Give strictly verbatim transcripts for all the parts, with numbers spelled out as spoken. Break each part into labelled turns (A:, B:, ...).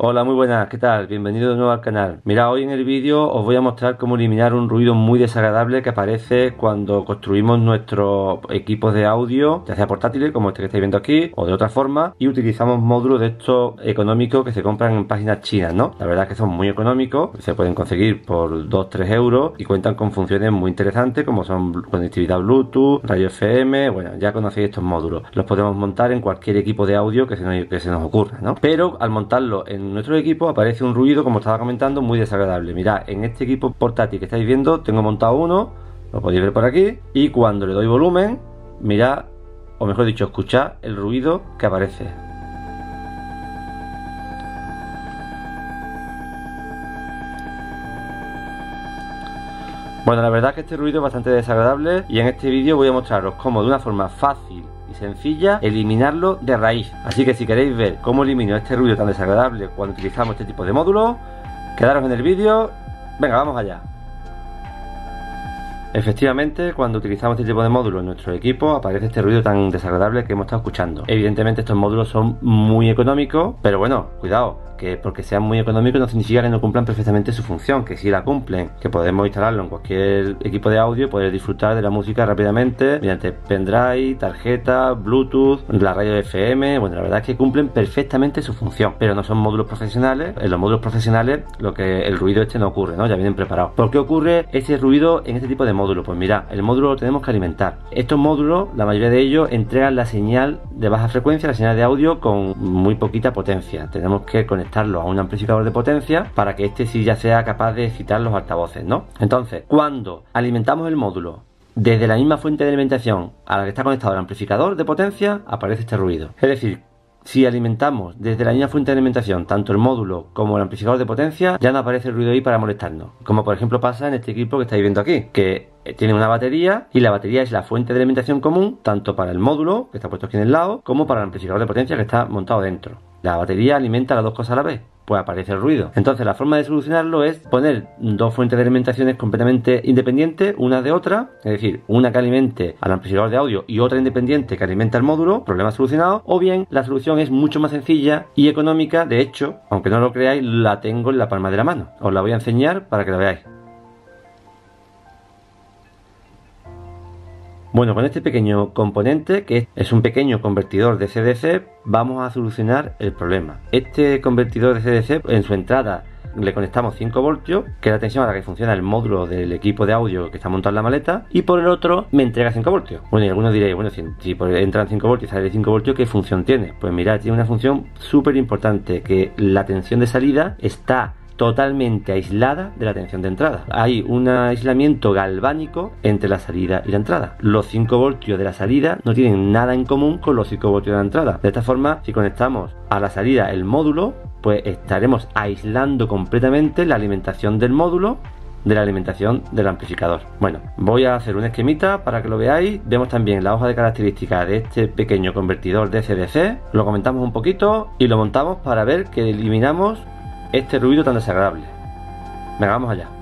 A: Hola, muy buenas, ¿qué tal? Bienvenido de nuevo al canal. Mira, hoy en el vídeo os voy a mostrar cómo eliminar un ruido muy desagradable que aparece cuando construimos nuestros equipos de audio, ya sea portátiles como este que estáis viendo aquí, o de otra forma, y utilizamos módulos de estos económicos que se compran en páginas chinas, ¿no? La verdad es que son muy económicos, se pueden conseguir por dos tres euros y cuentan con funciones muy interesantes como son conectividad Bluetooth, radio F M, bueno, ya conocéis estos módulos. Los podemos montar en cualquier equipo de audio que se nos, que se nos ocurra, ¿no? Pero al montarlo en nuestro equipo aparece un ruido, como estaba comentando, muy desagradable. Mirad, en este equipo portátil que estáis viendo tengo montado uno, lo podéis ver por aquí, y cuando le doy volumen, mirad, o mejor dicho, escuchad el ruido que aparece. Bueno, la verdad es que este ruido es bastante desagradable y en este vídeo voy a mostraros cómo de una forma fácil y sencilla eliminarlo de raíz. Así que si queréis ver cómo elimino este ruido tan desagradable cuando utilizamos este tipo de módulos, quedaros en el vídeo. Venga, vamos allá. Efectivamente, cuando utilizamos este tipo de módulos en nuestro equipo aparece este ruido tan desagradable que hemos estado escuchando. Evidentemente estos módulos son muy económicos, pero bueno, cuidado, que porque sean muy económicos no significa que no cumplan perfectamente su función, que sí la cumplen, que podemos instalarlo en cualquier equipo de audio y poder disfrutar de la música rápidamente mediante pendrive, tarjeta, Bluetooth, la radio F M. Bueno, la verdad es que cumplen perfectamente su función, pero no son módulos profesionales. En los módulos profesionales lo que el ruido este no ocurre, ¿no? Ya vienen preparados. ¿Por qué ocurre ese ruido en este tipo de módulos? Pues mira, el módulo lo tenemos que alimentar. Estos módulos, la mayoría de ellos entregan la señal de baja frecuencia, la señal de audio con muy poquita potencia. Tenemos que conectar a un amplificador de potencia para que este sí ya sea capaz de excitar los altavoces, ¿no? Entonces, cuando alimentamos el módulo desde la misma fuente de alimentación a la que está conectado el amplificador de potencia, aparece este ruido. Es decir, si alimentamos desde la misma fuente de alimentación tanto el módulo como el amplificador de potencia, ya no aparece el ruido ahí para molestarnos. Como por ejemplo pasa en este equipo que estáis viendo aquí, que tiene una batería y la batería es la fuente de alimentación común tanto para el módulo, que está puesto aquí en el lado, como para el amplificador de potencia que está montado dentro. La batería alimenta las dos cosas a la vez, pues aparece el ruido. Entonces la forma de solucionarlo es poner dos fuentes de alimentaciones completamente independientes una de otra, es decir, una que alimente al amplificador de audio y otra independiente que alimenta el módulo, problema solucionado. O bien la solución es mucho más sencilla y económica. De hecho, aunque no lo creáis, la tengo en la palma de la mano. Os la voy a enseñar para que la veáis. Bueno, con este pequeño componente, que es un pequeño convertidor de C D C, vamos a solucionar el problema. Este convertidor de C D C, en su entrada le conectamos cinco voltios, que es la tensión a la que funciona el módulo del equipo de audio que está montado en la maleta, y por el otro me entrega cinco voltios. Bueno, y algunos diréis, bueno, si, si entran cinco voltios y sale cinco voltios, ¿qué función tiene? Pues mirad, tiene una función súper importante, que la tensión de salida está totalmente aislada de la tensión de entrada. Hay un aislamiento galvánico entre la salida y la entrada. Los cinco voltios de la salida no tienen nada en común con los cinco voltios de la entrada. De esta forma, si conectamos a la salida el módulo, pues estaremos aislando completamente la alimentación del módulo de la alimentación del amplificador. Bueno, voy a hacer un esquemita para que lo veáis. Vemos también la hoja de características de este pequeño convertidor de C D C, lo comentamos un poquito y lo montamos para ver que eliminamos este ruido tan desagradable. Venga, vamos allá.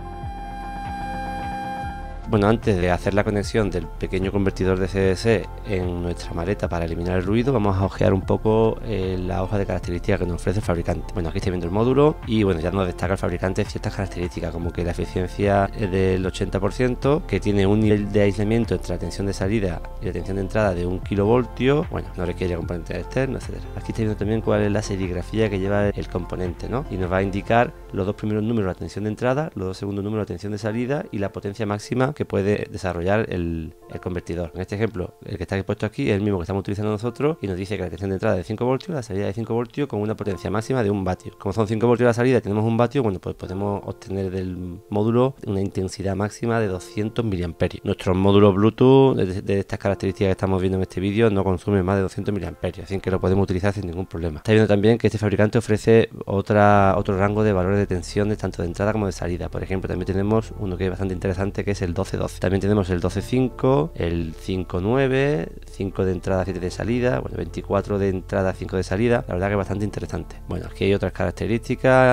A: Bueno, antes de hacer la conexión del pequeño convertidor de C D C en nuestra maleta para eliminar el ruido, vamos a ojear un poco eh, la hoja de características que nos ofrece el fabricante. Bueno, aquí estoy viendo el módulo y bueno, ya nos destaca el fabricante ciertas características, como que la eficiencia es del ochenta por ciento, que tiene un nivel de aislamiento entre la tensión de salida y la tensión de entrada de un kilovoltio, bueno, no requiere componentes externos, etcétera. Aquí estoy viendo también cuál es la serigrafía que lleva el componente, ¿no? Y nos va a indicar los dos primeros números de la tensión de entrada, los dos segundos números de la tensión de salida y la potencia máxima que puede desarrollar el, el convertidor. En este ejemplo, el que está puesto aquí es el mismo que estamos utilizando nosotros y nos dice que la tensión de entrada es de cinco voltios, la salida de cinco voltios con una potencia máxima de un vatio. Como son cinco voltios la salida y tenemos un vatio, bueno, pues podemos obtener del módulo una intensidad máxima de doscientos miliamperios. Nuestros módulos Bluetooth de, de estas características que estamos viendo en este vídeo no consumen más de doscientos miliamperios, así que lo podemos utilizar sin ningún problema. Está viendo también que este fabricante ofrece otra, otro rango de valores de tensiones tanto de entrada como de salida. Por ejemplo, también tenemos uno que es bastante interesante, que es el doce doce. También tenemos el doce cinco, el cinco nueve, cinco de entrada, siete de salida, bueno, veinticuatro de entrada, cinco de salida. La verdad que es bastante interesante. Bueno, aquí hay otras características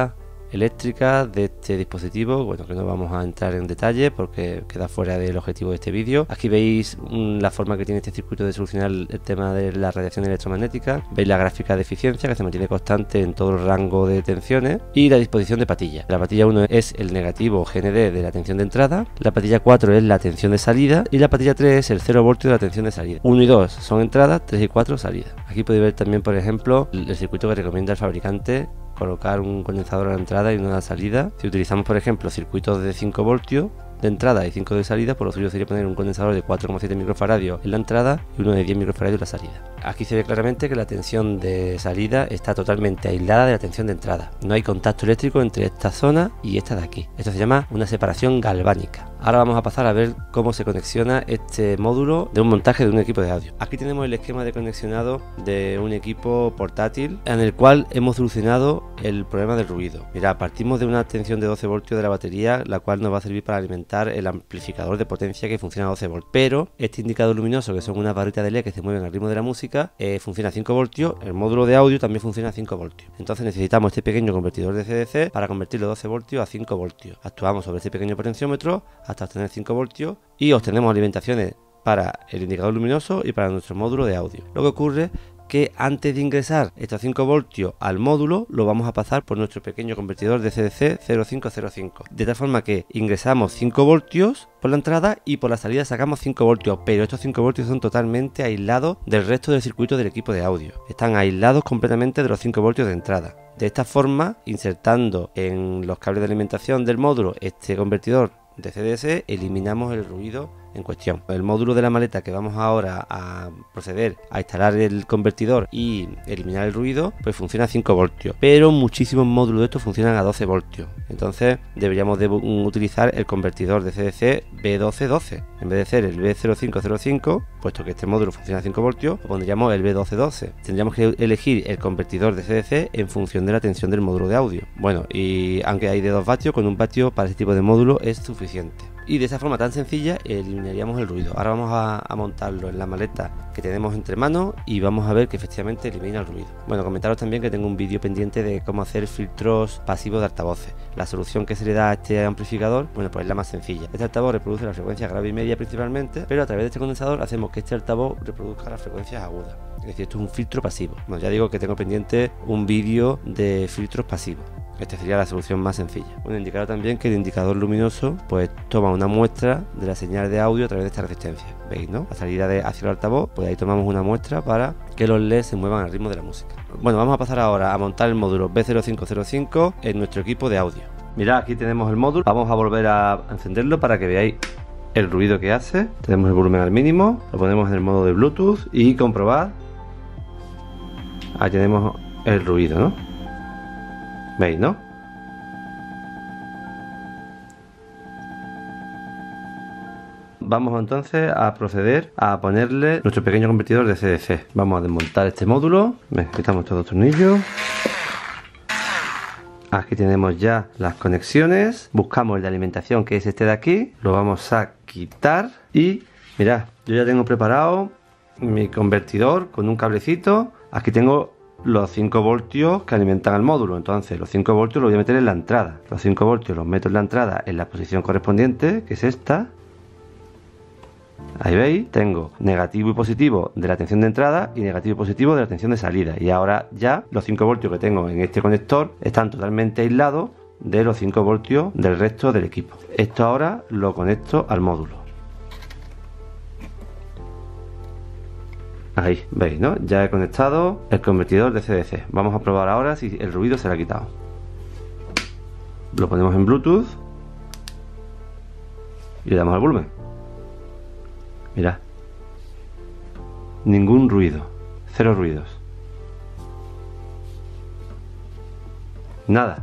A: eléctricas de este dispositivo, bueno, que no vamos a entrar en detalle porque queda fuera del objetivo de este vídeo. Aquí veis mm, la forma que tiene este circuito de solucionar el, el tema de la radiación electromagnética. Veis la gráfica de eficiencia que se mantiene constante en todo el rango de tensiones y la disposición de patilla. La patilla uno es el negativo G N D de la tensión de entrada, la patilla cuatro es la tensión de salida y la patilla tres es el cero voltio de la tensión de salida. uno y dos son entradas, tres y cuatro salidas. Aquí podéis ver también, por ejemplo, el, el circuito que recomienda el fabricante: colocar un condensador a la entrada y uno a la salida. Si utilizamos, por ejemplo, circuitos de cinco voltios de entrada y cinco de salida, por lo suyo sería poner un condensador de cuatro coma siete microfaradios en la entrada y uno de diez microfaradios en la salida. Aquí se ve claramente que la tensión de salida está totalmente aislada de la tensión de entrada. No hay contacto eléctrico entre esta zona y esta de aquí. Esto se llama una separación galvánica. Ahora vamos a pasar a ver cómo se conexiona este módulo de un montaje de un equipo de audio. Aquí tenemos el esquema de conexionado de un equipo portátil en el cual hemos solucionado el problema del ruido. Mira, partimos de una tensión de doce voltios de la batería, la cual nos va a servir para alimentar el amplificador de potencia que funciona a doce voltios. Pero este indicador luminoso, que son unas barritas de L E D que se mueven al ritmo de la música, eh, funciona a cinco voltios. El módulo de audio también funciona a cinco voltios. Entonces necesitamos este pequeño convertidor de C D C para convertirlo de doce voltios a cinco voltios. Actuamos sobre este pequeño potenciómetro hasta obtener cinco voltios y obtenemos alimentaciones para el indicador luminoso y para nuestro módulo de audio. Lo que ocurre que antes de ingresar estos cinco voltios al módulo, lo vamos a pasar por nuestro pequeño convertidor de C D C cero cinco cero cinco, de tal forma que ingresamos cinco voltios por la entrada y por la salida sacamos cinco voltios, pero estos cinco voltios son totalmente aislados del resto del circuito del equipo de audio. Están aislados completamente de los cinco voltios de entrada. De esta forma, insertando en los cables de alimentación del módulo este convertidor de C D C, eliminamos el ruido en cuestión. El módulo de la maleta que vamos ahora a proceder a instalar el convertidor y eliminar el ruido, pues funciona a cinco voltios, pero muchísimos módulos de estos funcionan a doce voltios. Entonces deberíamos de utilizar el convertidor de C D C B doce doce en vez de ser el B cero cinco cero cinco, puesto que este módulo funciona a cinco voltios, pondríamos el B doce doce. Tendríamos que elegir el convertidor de C D C en función de la tensión del módulo de audio. Bueno, y aunque hay de dos vatios, con un vatio para este tipo de módulo es suficiente. Y de esa forma tan sencilla eliminaríamos el ruido. Ahora vamos a, a montarlo en la maleta que tenemos entre manos y vamos a ver que efectivamente elimina el ruido. Bueno, comentaros también que tengo un vídeo pendiente de cómo hacer filtros pasivos de altavoces. La solución que se le da a este amplificador, bueno, pues es la más sencilla. Este altavoz reproduce la frecuencia grave y media principalmente, pero a través de este condensador hacemos que este altavoz reproduzca las frecuencias agudas. Es decir, esto es un filtro pasivo. Bueno, ya digo que tengo pendiente un vídeo de filtros pasivos. Esta sería la solución más sencilla. Bueno, indicaros también que el indicador luminoso pues toma una muestra de la señal de audio a través de esta resistencia. ¿Veis, no? La salida de hacia el altavoz, pues ahí tomamos una muestra para que los L E D se muevan al ritmo de la música. Bueno, vamos a pasar ahora a montar el módulo B cero cinco cero cinco en nuestro equipo de audio. Mirad, aquí tenemos el módulo. Vamos a volver a encenderlo para que veáis el ruido que hace. Tenemos el volumen al mínimo, lo ponemos en el modo de Bluetooth y comprobad. Ahí tenemos el ruido, ¿no? ¿Veis, no? Vamos entonces a proceder a ponerle nuestro pequeño convertidor de C D C. Vamos a desmontar este módulo. Quitamos todos los tornillos. Aquí tenemos ya las conexiones. Buscamos el de alimentación, que es este de aquí. Lo vamos a quitar. Y mirad, yo ya tengo preparado mi convertidor con un cablecito. Aquí tengo los cinco voltios que alimentan al módulo. Entonces los cinco voltios los voy a meter en la entrada. Los cinco voltios los meto en la entrada en la posición correspondiente, que es esta. Ahí veis, tengo negativo y positivo de la tensión de entrada y negativo y positivo de la tensión de salida. Y ahora ya los cinco voltios que tengo en este conector están totalmente aislados de los cinco voltios del resto del equipo. Esto ahora lo conecto al módulo. Ahí, veis, ¿no? Ya he conectado el convertidor de C D C. Vamos a probar ahora si el ruido se le ha quitado. Lo ponemos en Bluetooth y le damos al volumen. Mirad. Ningún ruido. Cero ruidos. Nada.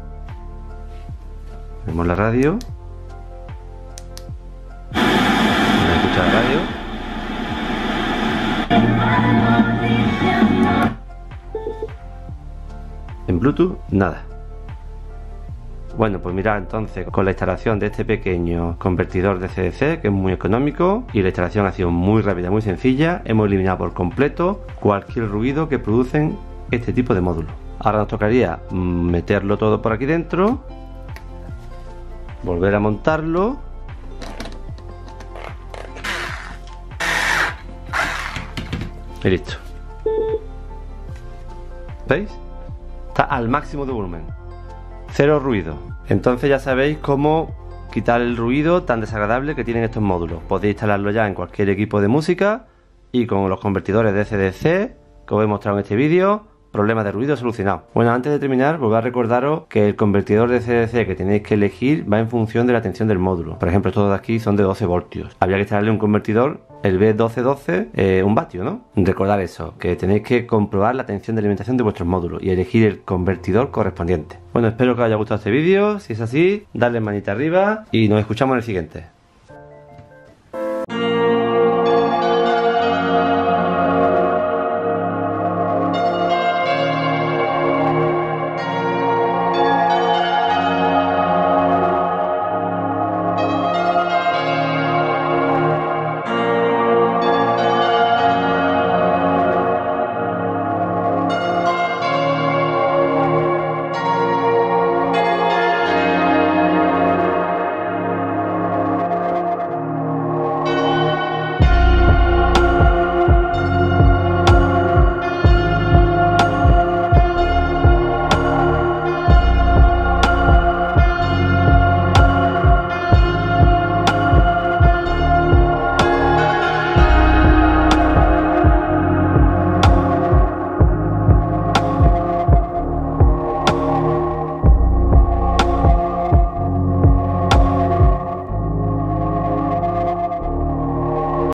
A: Vemos la radio. ¿No escucha la radio? En Bluetooth, nada. Bueno, pues mirad, entonces con la instalación de este pequeño convertidor de C D C, que es muy económico, y la instalación ha sido muy rápida, muy sencilla, hemos eliminado por completo cualquier ruido que producen este tipo de módulos. Ahora nos tocaría meterlo todo por aquí dentro, volver a montarlo y listo. ¿Veis? Está al máximo de volumen, cero ruido. Entonces ya sabéis cómo quitar el ruido tan desagradable que tienen estos módulos. Podéis instalarlo ya en cualquier equipo de música y con los convertidores D C D C que os he mostrado en este vídeo, problema de ruido solucionado. Bueno, antes de terminar, volver a recordaros que el convertidor D C D C que tenéis que elegir va en función de la tensión del módulo. Por ejemplo, estos de aquí son de doce voltios. Habría que instalarle un convertidor, el B doce doce, eh, un vatio, ¿no? Recordad eso, que tenéis que comprobar la tensión de alimentación de vuestros módulos y elegir el convertidor correspondiente. Bueno, espero que os haya gustado este vídeo. Si es así, dadle manita arriba y nos escuchamos en el siguiente.